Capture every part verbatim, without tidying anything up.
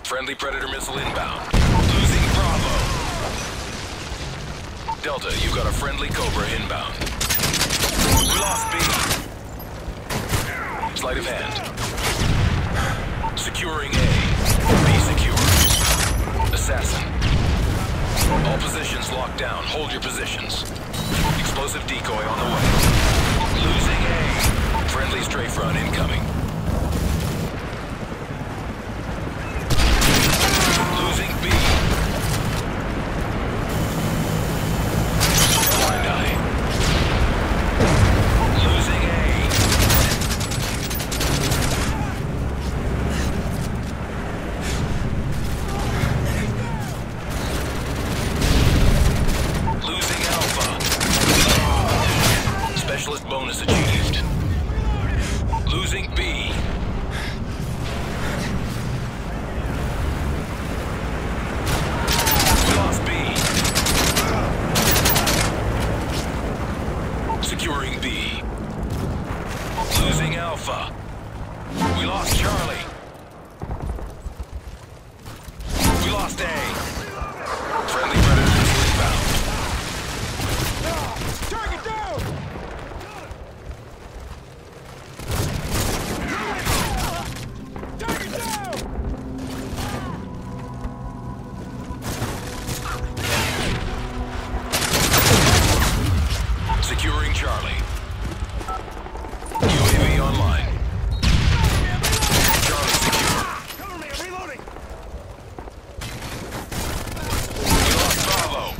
Friendly Predator missile inbound. Losing Bravo. Delta, you got a friendly Cobra inbound. We lost B. Sleight of hand. Securing A. B secure. Assassin. All positions locked down. Hold your positions. Explosive decoy on the way. Losing A. Friendly strafe run incoming. Losing B. Blind eye. Losing A. Losing Alpha. Specialist bonus achieved. Losing B. We lost B. Securing B. Losing Alpha. We lost Charlie. We lost A. Friendly Predators inbound. Target down! Target down! Securing Charlie. U A V online. Charlie secure. Cover me, I'm reloading! We lost Bravo.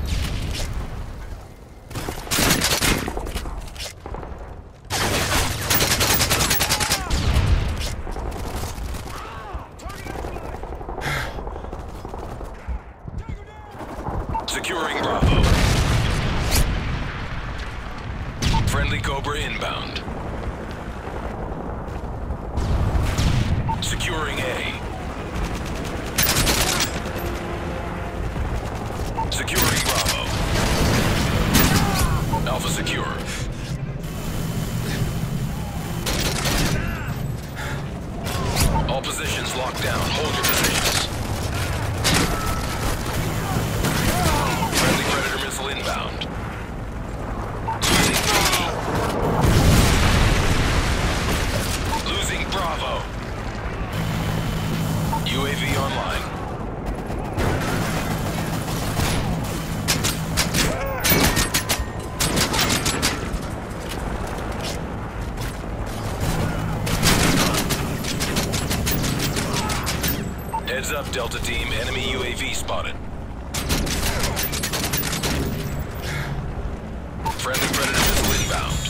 Securing Bravo. Friendly Cobra inbound. Securing A. Securing Bravo. Alpha secure. All positions locked down. Hold your positions. Friendly Predator missile inbound. Losing B. Losing Bravo. U A V online. Heads up, Delta Team. Enemy U A V spotted. Friendly Predator missile inbound.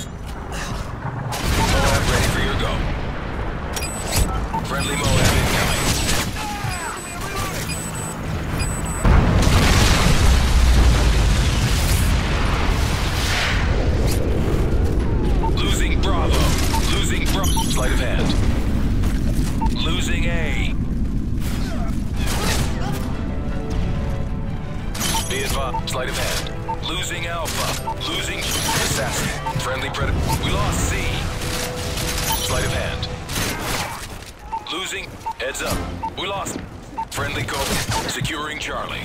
Moab ready for your go. Friendly Moab incoming. Losing Bravo. Losing Bravo. Sleight of hand. Losing A. Be advised. Sleight of hand. Losing Alpha. Losing Assassin. Friendly Predator. We lost C. Sleight of hand. Losing. Heads up. We lost. Friendly Cobra. Securing Charlie.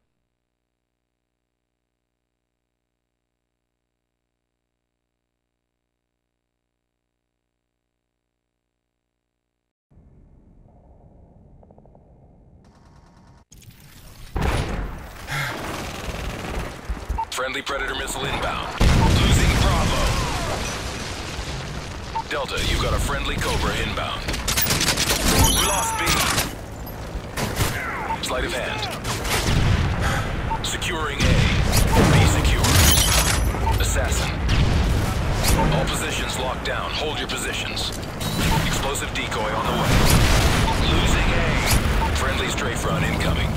Friendly Predator missile inbound. Losing Bravo. Delta, you got a friendly Cobra inbound. We lost B. Sleight of hand. Securing A. B secure. Assassin. All positions locked down. Hold your positions. Explosive decoy on the way. Losing A. Friendly strafe run incoming.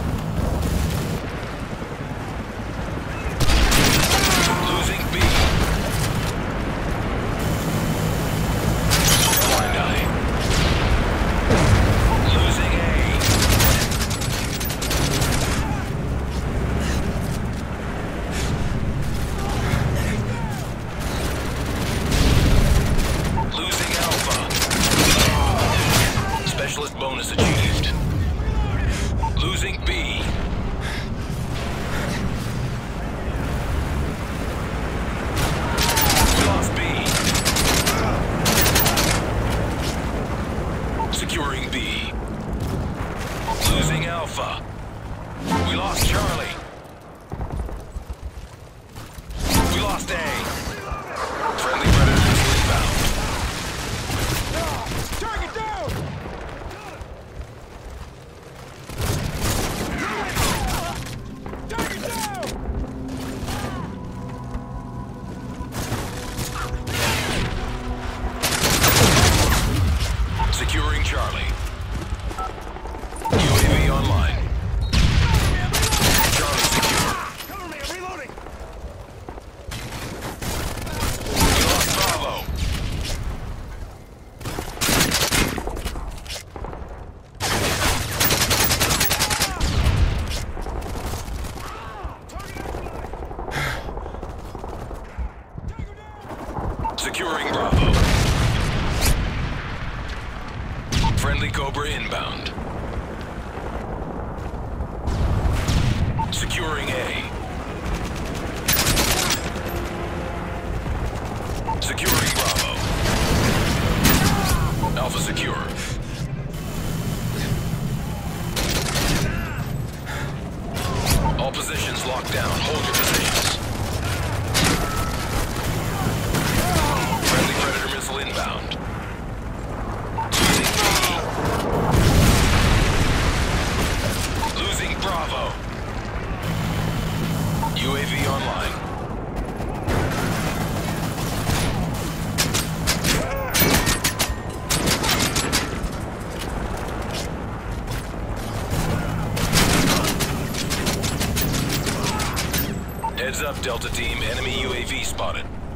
Losing B. Blind eye. Losing A. Losing Alpha. Specialist bonus achieved. Securing Bravo. Friendly Cobra inbound. Securing A. Securing Bravo. Alpha secure. All positions locked down. Hold your positions. Friendly Predator missile inbound. Losing B. Losing Bravo. U A V online. Heads up, Delta Team. Enemy U A V spotted.